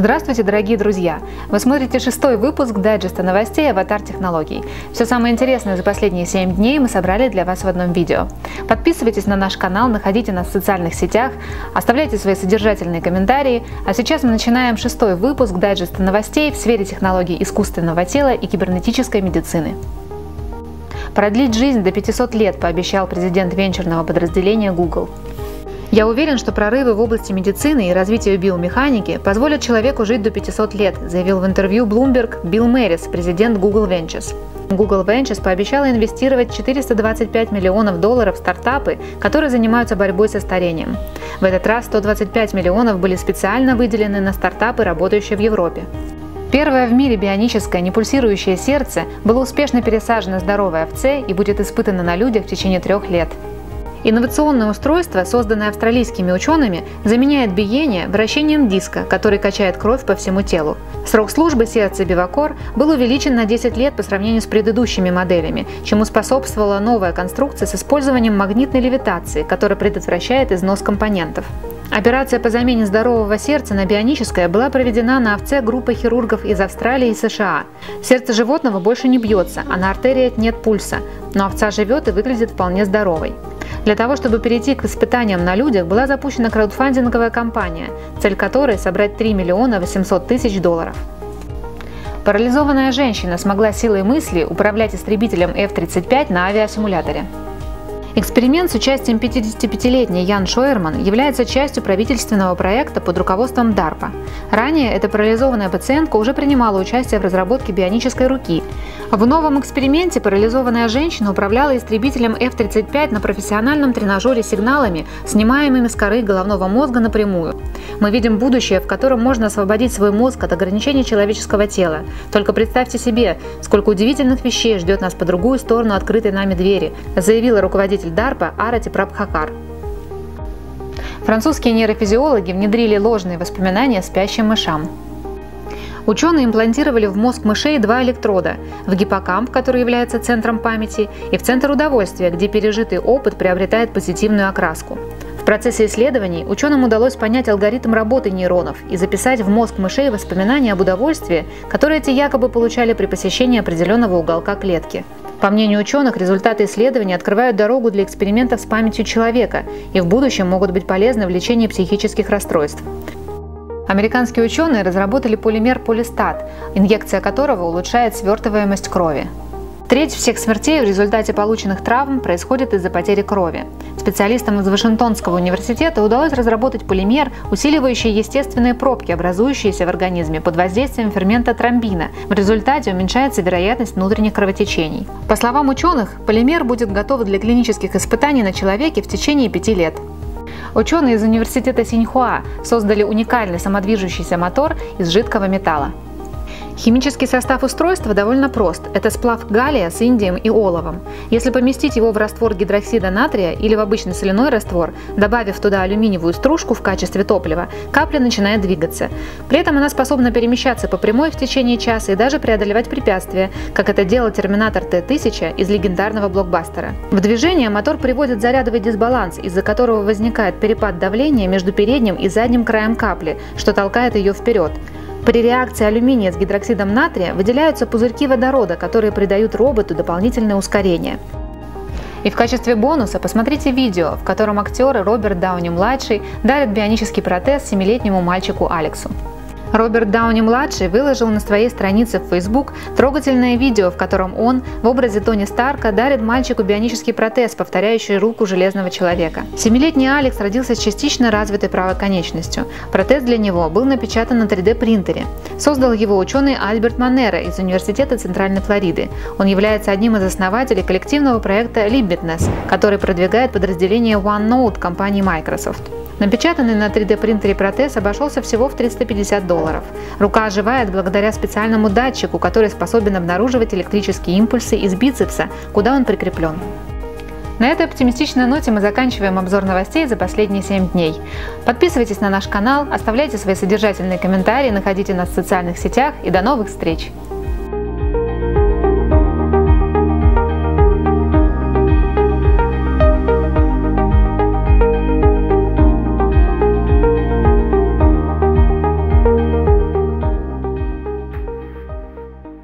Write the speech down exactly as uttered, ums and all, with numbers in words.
Здравствуйте, дорогие друзья! Вы смотрите шестой выпуск дайджеста новостей «Аватар технологий». Все самое интересное за последние семь дней мы собрали для вас в одном видео. Подписывайтесь на наш канал, находите нас в социальных сетях, оставляйте свои содержательные комментарии. А сейчас мы начинаем шестой выпуск дайджеста новостей в сфере технологий искусственного тела и кибернетической медицины. Продлить жизнь до пятисот лет пообещал президент венчурного подразделения Google. Я уверен, что прорывы в области медицины и развития биомеханики позволят человеку жить до пятисот лет, заявил в интервью Bloomberg Билл Мэрис, президент Google Ventures. Google Ventures пообещала инвестировать четыреста двадцать пять миллионов долларов в стартапы, которые занимаются борьбой со старением. В этот раз сто двадцать пять миллионов были специально выделены на стартапы, работающие в Европе. Первое в мире бионическое непульсирующее сердце было успешно пересажено здоровой овце и будет испытано на людях в течение трех лет. Инновационное устройство, созданное австралийскими учеными, заменяет биение вращением диска, который качает кровь по всему телу. Срок службы сердца Bivacor был увеличен на десять лет по сравнению с предыдущими моделями, чему способствовала новая конструкция с использованием магнитной левитации, которая предотвращает износ компонентов. Операция по замене здорового сердца на бионическое была проведена на овце группой хирургов из Австралии и США. Сердце животного больше не бьется, а на артериях нет пульса, но овца живет и выглядит вполне здоровой. Для того, чтобы перейти к испытаниям на людях, была запущена краудфандинговая кампания, цель которой – собрать три миллиона восемьсот тысяч долларов. Парализованная женщина смогла силой мысли управлять истребителем эф тридцать пять на авиасимуляторе. Эксперимент с участием пятидесятипятилетней Ян Шойерман является частью правительственного проекта под руководством дарпа. Ранее эта парализованная пациентка уже принимала участие в разработке бионической руки. В новом эксперименте парализованная женщина управляла истребителем эф тридцать пять на профессиональном тренажере сигналами, снимаемыми с коры головного мозга напрямую. Мы видим будущее, в котором можно освободить свой мозг от ограничений человеческого тела. Только представьте себе, сколько удивительных вещей ждет нас по другую сторону открытой нами двери, заявила руководитель дарпа Арати Прабхакар. Французские нейрофизиологи внедрили ложные воспоминания спящим мышам. Ученые имплантировали в мозг мышей два электрода – в гиппокамп, который является центром памяти, и в центр удовольствия, где пережитый опыт приобретает позитивную окраску. В процессе исследований ученым удалось понять алгоритм работы нейронов и записать в мозг мышей воспоминания об удовольствии, которые эти якобы получали при посещении определенного уголка клетки. По мнению ученых, результаты исследований открывают дорогу для экспериментов с памятью человека и в будущем могут быть полезны в лечении психических расстройств. Американские ученые разработали полимер полистат, инъекция которого улучшает свертываемость крови. Треть всех смертей в результате полученных травм происходит из-за потери крови. Специалистам из Вашингтонского университета удалось разработать полимер, усиливающий естественные пробки, образующиеся в организме под воздействием фермента тромбина. В результате уменьшается вероятность внутренних кровотечений. По словам ученых, полимер будет готов для клинических испытаний на человеке в течение пяти лет. Ученые из университета Синьхуа создали уникальный самодвижущийся мотор из жидкого металла. Химический состав устройства довольно прост. Это сплав галлия с индием и оловом. Если поместить его в раствор гидроксида натрия или в обычный соляной раствор, добавив туда алюминиевую стружку в качестве топлива, капля начинает двигаться. При этом она способна перемещаться по прямой в течение часа и даже преодолевать препятствия, как это делал терминатор Т тысяча из легендарного блокбастера. В движение мотор приводит зарядовый дисбаланс, из-за которого возникает перепад давления между передним и задним краем капли, что толкает ее вперед. При реакции алюминия с гидроксидом натрия выделяются пузырьки водорода, которые придают роботу дополнительное ускорение. И в качестве бонуса посмотрите видео, в котором актеры Роберт Дауни-младший дарят бионический протез семилетнему мальчику Алексу. Роберт Дауни-младший выложил на своей странице в Facebook трогательное видео, в котором он в образе Тони Старка дарит мальчику бионический протез, повторяющий руку железного человека. Семилетний Алекс родился с частично развитой правой конечностью. Протез для него был напечатан на три дэ принтере. Создал его ученый Альберт Манера из Университета Центральной Флориды. Он является одним из основателей коллективного проекта Limbitness, который продвигает подразделение OneNote компании Microsoft. Напечатанный на три дэ принтере протез обошелся всего в триста пятьдесят долларов. Рука оживает благодаря специальному датчику, который способен обнаруживать электрические импульсы из бицепса, куда он прикреплен. На этой оптимистичной ноте мы заканчиваем обзор новостей за последние семь дней. Подписывайтесь на наш канал, оставляйте свои содержательные комментарии, находите нас в социальных сетях и до новых встреч!